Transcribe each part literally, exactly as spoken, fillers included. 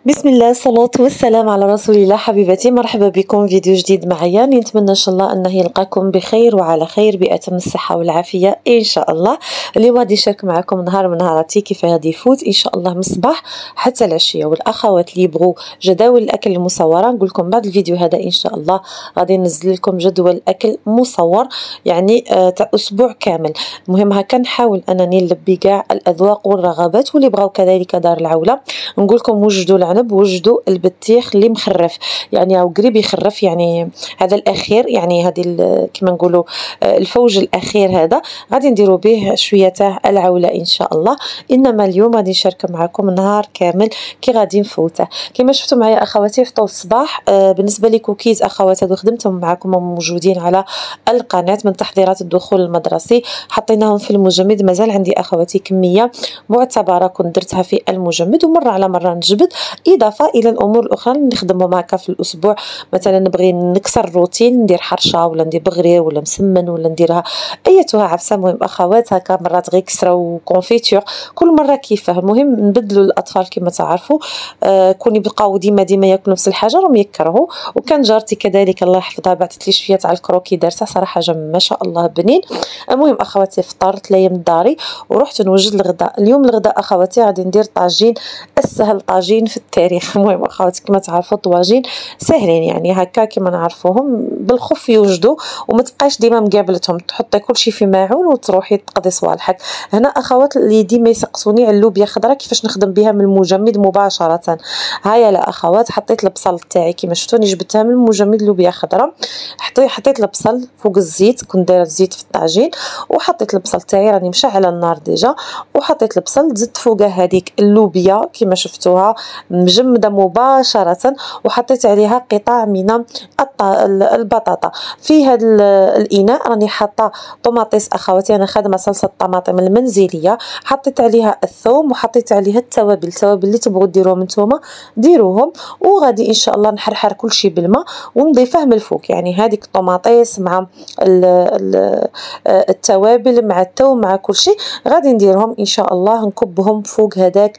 بسم الله، الصلاة والسلام على رسول الله. حبيبتي مرحبا بكم فيديو جديد معايا. نتمنى ان شاء الله انه يلقاكم بخير وعلى خير بأتم الصحة والعافية ان شاء الله. اليوم غادي نشارك معكم نهار من نهاراتي كيف غادي يفوت ان شاء الله من الصباح حتى العشية. والاخوات اللي يبغوا جداول الاكل المصورة نقول لكم بعد الفيديو هذا ان شاء الله غادي ننزل لكم جدول اكل مصور يعني آه تاع اسبوع كامل. المهم هكا نحاول انني نلبي كاع الاذواق والرغبات، واللي بغاو كذلك دار العولة نقول لكم وجدوا العنب وجدوا البطيخ اللي مخرف، يعني او قريب يخرف، يعني هذا الاخير، يعني هذه كما نقولوا الفوج الاخير هذا غادي نديروا به شويه تاع العوله ان شاء الله. انما اليوم غادي نشارك معكم نهار كامل كي غادي نفوته. كما شفتوا معايا اخواتي فطور الصباح. آه بالنسبه لي كوكيز اخوات هذو خدمتهم معكم موجودين على القناه من تحضيرات الدخول المدرسي، حطيناهم في المجمد. مازال عندي اخواتي كميه معتبره كنت درتها في المجمد، ومره على مره نجبد، اضافه الى الامور الاخرى اللي نخدمهم هكا في الاسبوع. مثلا نبغي نكسر الروتين ندير حرشه ولا ندير بغرير ولا مسمن ولا نديرها ايتها عفسه. المهم اخوات هكا مرات غير كسره وكونفيتور، كل مره كيفاه. المهم نبدلوا الاطفال كما تعرفوا. آه كون يبقاو ديما ديما ياكلوا نفس الحاجه راهم يكرهوا. وكان جارتي كذلك الله يحفظها بعثت لي شويه تاع الكروكي دارتها صراحه حاجه ما شاء الله بنين. المهم اخواتي فطرت لايم الداري ورحت نوجد الغداء. اليوم الغداء اخواتي غادي ندير طاجين، اسهل طاجين في التاريخ. المهم اخواتي كما تعرفوا الطواجين ساهلين يعني هكا كما نعرفوهم بالخف يوجدوا، وما تبقاش ديما مقابلتهم تحطي كلشي في ماعون وتروحي تقضي صوالحك. هنا اخوات اللي ديما يسقسوني على اللوبيا خضراء كيفاش نخدم بها من المجمد مباشره. هيا لا اخوات حطيت البصل تاعي كما شفتوني جبتها من المجمد لوبيا خضراء. حطيت حطيت البصل فوق الزيت، كنت دايره الزيت في الطاجين وحطيت البصل تاعي راني مشعله النار ديجا، وحطيت البصل زدت فوقها هذيك اللوبيا كما شفتوها مجمده مباشره، وحطيت عليها قطع من البطاطا. في هذا الاناء راني حاطه طوماطيس اخواتي، انا خادمه صلصه الطماطم المنزليه، حطيت عليها الثوم وحطيت عليها التوابل. التوابل اللي تبغوا ديروهم نتوما ديروهم، وغادي ان شاء الله نحرحر كل شيء بالماء ونضيفه من الفوق. يعني هذيك الطوماطيس مع ال ال التوابل مع الثوم مع كل شيء غادي نديرهم ان شاء الله، نكبهم فوق هذاك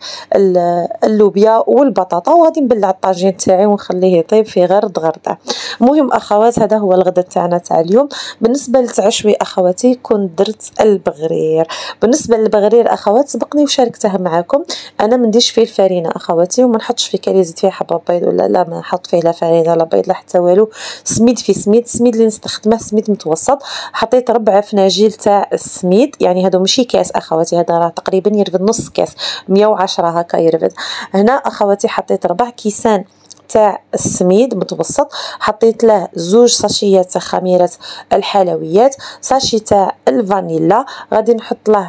اللوبيا والبطاطا، وغادي نبلع الطاجين تاعي ونخليه يطيب في غرد غرده. المهم اخوات هذا هو الغداء تاعنا تاع اليوم. بالنسبه للتعشوي اخواتي كنت درت البغرير. بالنسبه للبغرير اخوات سبقني وشاركتها معكم. انا ما نديرش فيه الفرينه اخواتي، وما نحطش فيه كالي زيت فيه حبه بيض ولا لا، ما نحط فيه لا فرينه لا بيض لا حتى والو. سميد في سميد، سميد اللي نستخدمه سميد متوسط. حطيت ربع فناجيل تاع السميد، يعني هذا ماشي كاس اخواتي، هذا راه تقريبا يرفد نص كاس مية وعشرة هكا يرفد. هنا اخواتي حطيت ربع كيسان تاع السميد متوسط، حطيت له زوج ساشيات تاع خميره الحلويات، ساشي تاع الفانيلا، غادي نحط له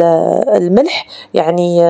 الملح يعني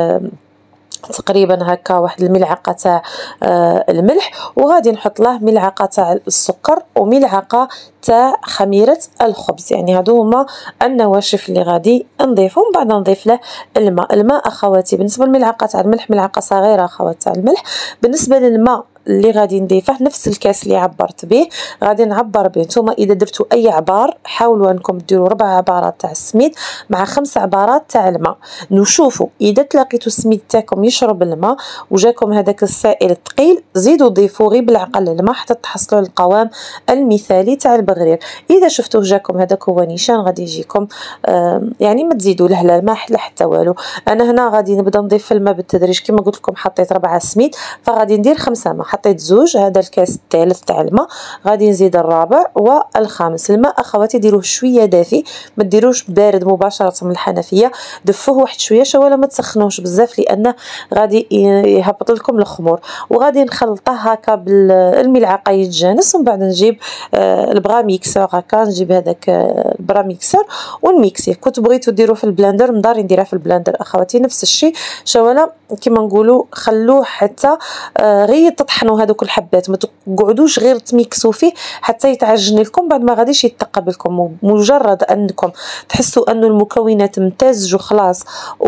تقريبا هكا واحد الملعقه تاع آه الملح، وغادي نحط له ملعقه تاع السكر وملعقه تاع خميره الخبز. يعني هادو هما النواشف اللي غادي نضيفهم. بعد نضيف له الماء. الماء اخواتي بالنسبه للملعقه تاع الملح ملعقه صغيره اخوات تاع الملح. بالنسبه للماء اللي غادي نضيفه نفس الكاس اللي عبرت به غادي نعبر به. نتوما اذا درتوا اي عبار حاولوا انكم ديروا ربع عبارات تاع السميد مع خمس عبارات تاع الماء. نشوفوا اذا تلاقيتوا السميد تاعكم يشرب الماء وجاكم هذاك السائل الثقيل زيدوا ضيفوا غير بالعقل الماء حتى تحصلوا القوام المثالي تاع البغرير. اذا شفتوه جاكم هذاك هو نيشان غادي يجيكم آه يعني ما تزيدوا له لا الماء لا حتى والو. انا هنا غادي نبدا نضيف الماء بالتدريج كما قلت لكم. حطيت ربعه سميد فغادي ندير خمسه ماء، حطيت زوج هذا الكاس الثالث تاع الماء، غادي نزيد الرابع والخامس. الماء اخواتي ديروه شويه دافي، ما ديروش بارد مباشره من الحنفيه، دفوه واحد شويه شويه ما تسخنوش بزاف لان غادي يهبط لكم الخمور. وغادي نخلطه هكا بالملعقه يتجانس، ومن بعد نجيب آه البغا ميكسور هكا، نجيب هذاك آه البرا ميكسور ونميكسيه. كنت بغيتو ديروه في البلاندر مداري نديرها في البلاندر اخواتي نفس الشيء شوالا كيما نقولوا خلوه حتى آه غير تطحن طحنوا هذوك الحبات، ما تقعدوش غير تميكسوا فيه حتى يتعجن لكم، بعد ما غاديش يتقبل لكم. مجرد انكم تحسوا انه المكونات امتزجوا خلاص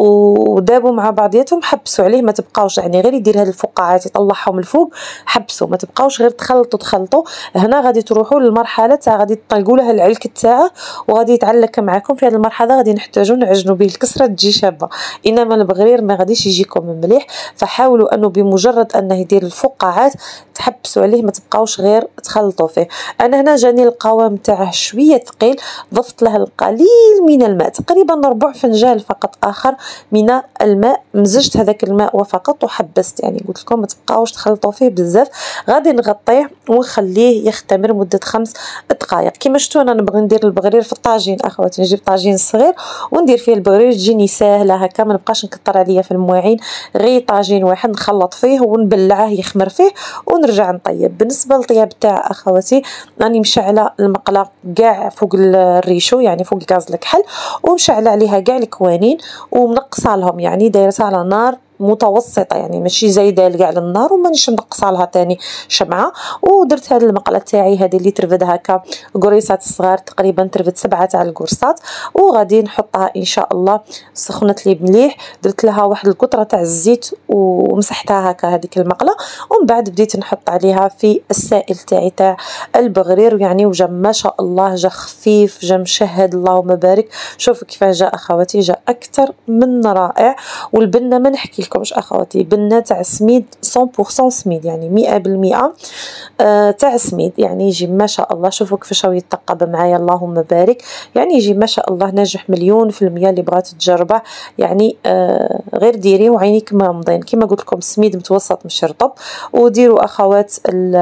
ودابوا مع بعضياتهم، حبسوا عليه، ما تبقاوش يعني غير يدير هاد الفقاعات يطلعهم الفوق، حبسوا، ما تبقاوش غير تخلطوا تخلطوا. هنا غادي تروحوا للمرحله تاع غادي تطلقوا لها العلك تاعه وغادي يتعلق معكم. في هذه المرحله غادي نحتاجوا نعجنوا به الكسره تجي شابه، انما البغرير ما غاديش يجيكم مليح. فحاولوا انه بمجرد انه يدير الفقاعات تحبسوا عليه، ما تبقاوش غير تخلطوا فيه. انا هنا جاني القوام تاعه شويه ثقيل، ضفت له القليل من الماء، تقريبا ربع فنجان فقط اخر من الماء، مزجت هذاك الماء وفقط وحبست. يعني قلت لكم ما تبقاوش تخلطوا فيه بزاف. غادي نغطيه ونخليه يختمر مده خمس دقائق. كما شفتوا انا نبغي ندير البغرير في الطاجين اخواتي، نجيب طاجين صغير وندير فيه البغرير، تجيني ساهله هكا، ما نبقاش نكثر عليا في المواعين، غير طاجين واحد نخلط فيه ونبلعه يخمر فيه ونرجع نطيب. بالنسبه للطياب تاع اخواتي راني مشعله المقله كاع فوق الريشو، يعني فوق غاز الكحل، ومشعله عليها كاع الكوانين ومنقصه لهم، يعني دايرتها على نار متوسطه، يعني ماشي زايده كاع للنار ومانيش نقصها لها ثاني شمعه. ودرت هذه المقله تاعي هذه اللي ترفد هكا قريصات صغار، تقريبا ترفد سبعه تاع القرصات، وغادي نحطها ان شاء الله. سخنت لي مليح، درت لها واحد القطره تاع الزيت ومسحتها هكا هذيك المقله، ومن بعد بديت نحط عليها في السائل تاعي تاع البغرير. يعني وجا ما شاء الله، جا خفيف، جا مشهد، اللهم بارك. شوفوا كيفاه جا اخواتي، جا اكثر من رائع. والبنه ما نحكي لكمش اخواتي، بنه تاع سميد مية بالمية سميد، يعني مية بالمية آه تاع سميد، يعني يجي ما شاء الله. شوفوا كيفاش هو يتقب معايا، اللهم بارك. يعني يجي ما شاء الله ناجح مليون في المية. اللي بغات تجربه يعني آه غير ديريه وعينيك ما مضين. كما قلت لكم سميد متوسط مش رطب. وديروا اخوات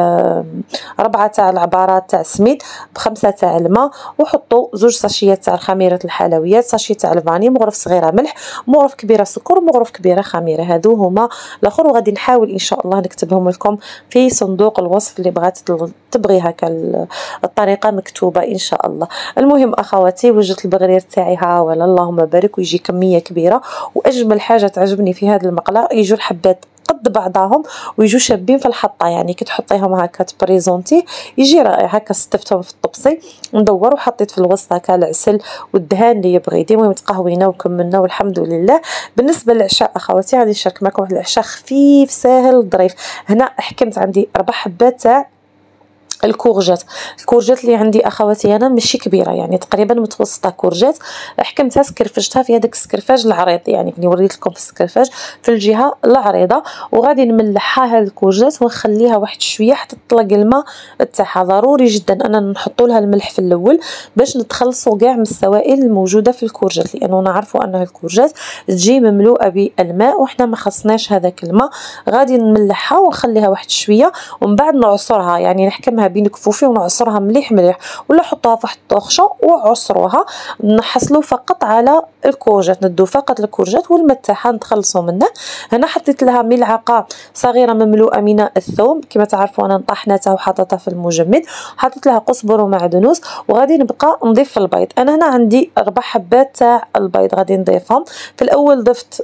ربعه تاع العبارات تاع سميد بخمسه تاع الماء، وحطوا زوج ساشيات تاع خميره الحلويات، ساشي تاع الفاني، مغرف صغيره ملح، مغرف كبيره سكر، ومغرف كبيره خميره. هادو هما الاخر، وغادي نحاول ان شاء الله نكتبهم لكم في صندوق الوصف اللي بغات تبغي هكا الطريقه مكتوبه ان شاء الله. المهم اخواتي وجدت البغرير تاعي ها ولا اللهم بارك، ويجي كميه كبيره. واجمل حاجه تعجبني في هذه المقله يجوا الحبات قد بعضهم ويجوا شابين في الحطه، يعني كي تحطيهم هكا تبريزونتي يجي رائع. هكا ستفتهم في الطبسي ندور، وحطيت في الوسط هكا العسل والدهان اللي يبغي يدير. المهم تقهوينا وكملنا والحمد لله. بالنسبه للعشاء اخواتي غادي نشارك معكم واحد العشاء خفيف ساهل ظريف. هنا حكمت عندي اربع حبات تاع الكورجات. الكورجات اللي عندي اخواتي انا ماشي كبيره، يعني تقريبا متوسطه كورجات. حكمتها سكرفجتها في هذاك السكرفاج العريض، يعني اللي وريت لكم في السكرفاج في الجهه العريضه. وغادي نملحها هذه الكورجات ونخليها واحد شويه حتى تطلق الماء تاعها. ضروري جدا اننا نحطوا لها الملح في الاول باش نتخلصوا كاع من السوائل الموجوده في الكورجات، لانه نعرفوا ان الكورجات تجي مملوءه بالماء وحنا ما خصناش هذاك الماء. غادي نملحها ونخليها واحد شويه ومن بعد نعصرها، يعني نحكمها بين كفوفي ونعصرها مليح مليح، ولا حطوها في واحد الطوخشه وعصروها. نحصلوا فقط على الكورجات، ندو فقط الكورجات والماء تاعها نتخلصوا منه. هنا حطيت لها ملعقه صغيره مملوءه من الثوم، كما تعرفوا انا طحنتها وحطيتها في المجمد. حطيت لها قزبر ومعدنوس. وغادي نبقى نضيف البيض. انا هنا عندي اربع حبات تاع البيض غادي نضيفهم. في الاول ضفت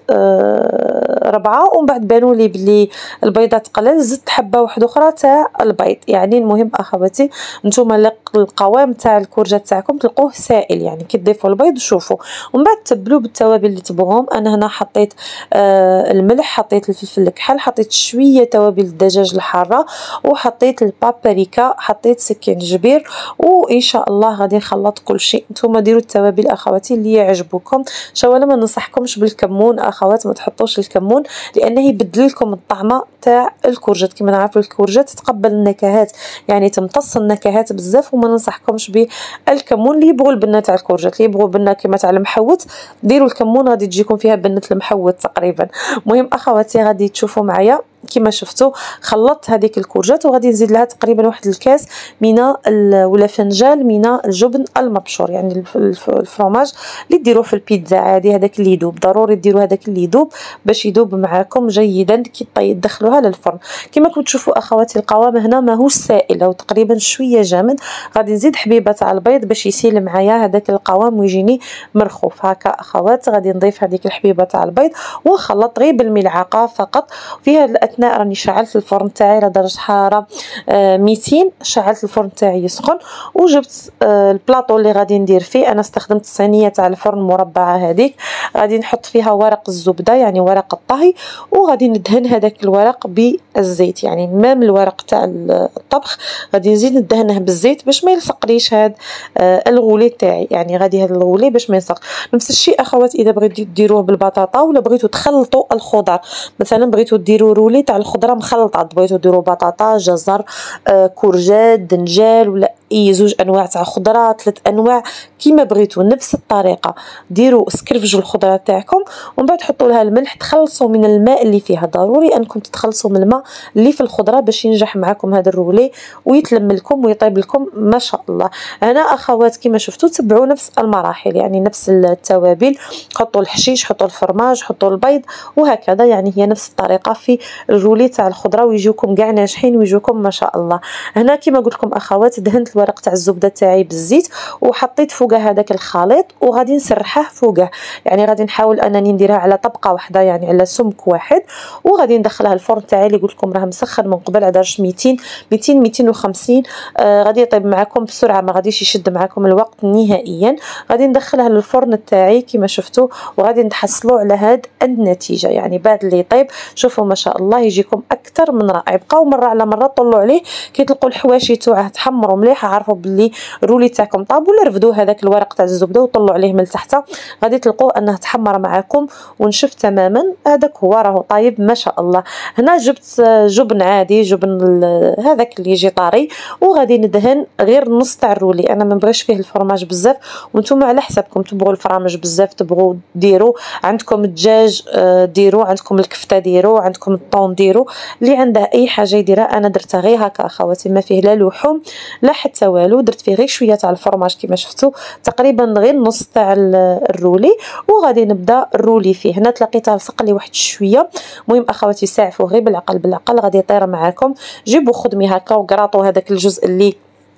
آه ربعه، ومن بعد بانوا لي بلي البيضه تقلل، زدت حبه واحده اخرى تاع البيض. يعني المهم اخواتي نتوما القوام تاع الكورجات تاعكم تلقوه سائل، يعني كي تضيفوا البيض وشوفوا، ومن بعد تبلوا بالتوابل اللي تبغوهم. انا هنا حطيت آه الملح، حطيت الفلفل الكحل، حطيت شويه توابل الدجاج الحاره، وحطيت البابريكا، حطيت سكينجبير. وان شاء الله غادي نخلط كل شيء. نتوما ديروا التوابل اخواتي اللي يعجبوكم. شو انا ما ننصحكمش بالكمون اخوات، ما تحطوش الكمون لانه يبدل لكم الطعمه تاع الكورجات. كما نعرفوا الكورجات تتقبل النكهات، يعني تمتص النكهات بزاف، وما ننصحكمش بالكمون. اللي يبغوا البنه تاع الكورجات، اللي يبغوا بنه كما تاع المحوت ديروا الكمون، غادي تجيكم فيها بنه المحوت تقريبا. المهم اخواتي غادي تشوفوا معايا كما شفتوا خلطت هذيك الكورجات، وغادي نزيد لها تقريبا واحد الكاس من ولا فنجان من الجبن المبشور، يعني الفرomاج اللي ديروه في البيتزا عادي، هذاك اللي يذوب. ضروري ديروا هذاك اللي يذوب باش يذوب معاكم جيدا كي تدخلوها للفرن. كما كنتم تشوفوا اخواتي القوام هنا ماهوش سائل، او تقريبا شويه جامد. غادي نزيد حبيبه تاع البيض باش يسيل معايا هذاك القوام ويجيني مرخوف هكا اخوات. غادي نضيف هذيك الحبيبه تاع البيض ونخلط غير بالملعقه فقط. في هذا الاثناء راني شعلت الفرن تاعي على درجه حراره آه ميتين. شعلت الفرن تاعي يسخن وجبت آه البلاطو اللي غادي ندير فيه. انا استخدمت الصينيه تاع الفرن المربعه هذيك، غادي نحط فيها ورق الزبده يعني ورق الطهي، وغادي ندهن هذاك الورق بالزيت، يعني مام الورق تاع الطبخ غادي نزيد ندهنه بالزيت باش ما يلصقليش هذا آه الغولي تاعي، يعني غادي هذا الغولي باش ما يلصق. نفس الشيء اخوات اذا بغيتو ديروه بالبطاطا ولا بغيتو تخلطوا الخضر، مثلا بغيتو ديروا رولي تاع الخضره مخلطه، بغيتو ديروا بطاطا جزر آه كورجات دنجال ولا اي زوج انواع تاع خضره ثلاث انواع كيما بغيتو نفس الطريقه. ديروا سكرفجوا الخضره تاعكم ومن بعد حطوا لها الملح، تخلصوا من الماء اللي فيها، ضروري انكم تتخلصوا من الماء اللي في الخضره باش ينجح معكم هذا الرولي ويتلم لكم ويطيب لكم ما شاء الله. هنا اخوات كيما شفتوا تبعوا نفس المراحل، يعني نفس التوابل، حطوا الحشيش حطوا الفرماج حطوا البيض وهكذا، يعني هي نفس الطريقه في الرولي تاع الخضره ويجوكم كاع ناجحين ويجوكم ما شاء الله. هنا كيما قلت لكم اخوات دهنت الورق تاع الزبده تاعي بالزيت وحطيت فوقه هذاك الخليط وغادي نسرحه فوقه، يعني غادي نحاول انني نديرها على طبقه واحده يعني على سمك واحد، وغادي ندخلها الفرن تاعي اللي قلت لكم راه مسخن من قبل على درجه ميتين ميتين ميتين وخمسين. آه غادي يطيب معكم بسرعه، ما غاديش يشد معكم الوقت نهائيا. غادي ندخلها للفرن تاعي كيما شفتوا وغادي نحصلوا على هاد النتيجه، يعني بعد اللي يطيب شوفوا ما شاء الله يجيكم اكثر من رائع. بقاو مره على مره طلعوا عليه كي تلقوا الحواشي تاعه تحمروا مليح، عارفوا باللي الرولي تاعكم طاب، ولا رفدوا هذاك الورق تاع الزبده وطلعوا عليه من تحت غادي تلقوا انه تحمر معكم ونشف تماما. هذاك هو راهو طايب ما شاء الله. هنا جبت جبن عادي، جبن هذاك اللي يجي طاري، وغادي ندهن غير نص تاع الرولي. انا ما نبغيش فيه الفرماج بزاف وانتم على حسابكم، تبغوا الفرامج بزاف تبغوا ديروا، عندكم الدجاج ديروا، عندكم الكفته ديروا، عندكم الطون ديروا، اللي عنده اي حاجه يديرها. انا درتها غير هكا اخواتي، ما فيه لا لحوم لا حتى والو، درت فيه غير شويه تاع الفرماج كيما شفتوا تقريبا غير نص تاع الرولي، وغادي نبدا الرولي فيه. هنا تلاقيتها لصق لي واحد شويه، المهم اخواتي ساعفوا غير بالعقل بالعقل غادي يطير معاكم. جيبوا خدمي هكا وقراطوا هذاك الجزء اللي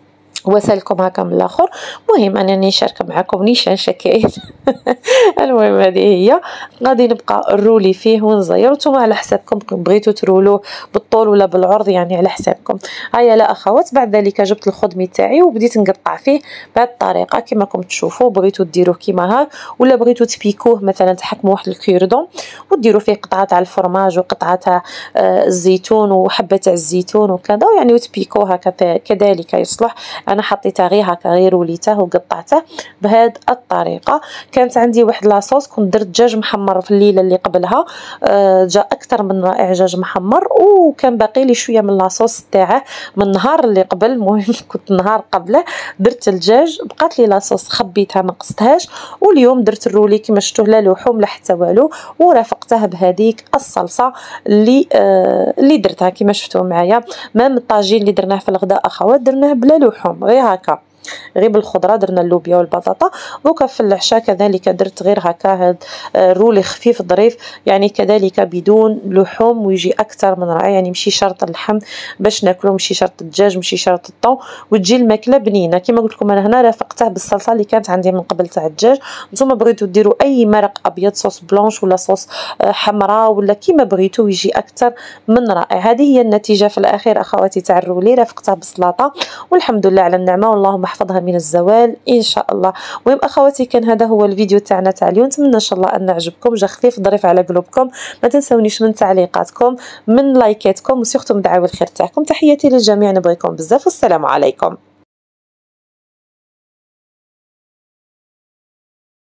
وسالكم هكا من الاخر. المهم انني نشارك معكم نيشان شكاين المهم هذه هي. غادي نبقى الرولي فيه ونزير، نتوما على حسابكم بغيتوا ترولوه بالطول ولا بالعرض يعني على حسابكم. هيا لا اخوات بعد ذلك جبت الخدمي تاعي وبديت نقطع فيه بهذه الطريقه كما راكم تشوفوا. بغيتوا ديروه كيما هاك ولا بغيتوا تبيكوه مثلا تحكموا واحد الكيردون وديروا فيه قطعه تاع الفرماج وقطعه تاع آه الزيتون وحبه تاع الزيتون وكذا، يعني وتبيكوه هكا كذلك يصلح. انا حطيته غير هكا غير وليته وقطعته بهذه الطريقه. كانت عندي واحد لاصوص كنت درت دجاج محمر في الليله اللي قبلها، آه جا اكثر من رائع دجاج محمر، وكان باقي لي شويه من لاصوص تاعه من النهار اللي قبل. المهم كنت نهار قبله درت الدجاج، بقات لي لاصوص خبيتها ما قصتهاش، واليوم درت الرولي كما شفتوه لا لحوم لا حتى والو، ورافقته بهذيك الصلصه اللي آه اللي درتها كما شفتوا معايا. مام الطاجين اللي درناه في الغداء اخوات درناه بلا لحوم غير هكا غير بالخضره، درنا اللوبيا والبطاطا. دوكا في العشاء كذلك درت غير هكا هاد الرولي خفيف ظريف يعني كذلك بدون لحوم ويجي اكثر من رائع، يعني ماشي شرط اللحم باش ناكلو، ماشي شرط الدجاج ماشي شرط الطون، وتجي الماكله بنينه. كما قلت لكم انا هنا رافقته بالصلصه اللي كانت عندي من قبل تاع الدجاج. نتوما بغيتو ديروا اي مرق ابيض صوص بلونش ولا صوص حمراء ولا كيما بغيتو يجي اكثر من رائع. هذه هي النتيجه في الاخير اخواتي تاع الرولي، رافقته بالسلطه والحمد لله على النعمه واللهم احفظها من الزوال ان شاء الله. المهم اخواتي كان هذا هو الفيديو تاعنا تاع اليوم، نتمنى ان شاء الله ان عجبكم، جا خفيف ظريف على قلوبكم. ما تنسونيش من تعليقاتكم من لايكاتكم وسيختم دعاوي الخير تاعكم. تحياتي للجميع، نبغيكم بزاف والسلام عليكم.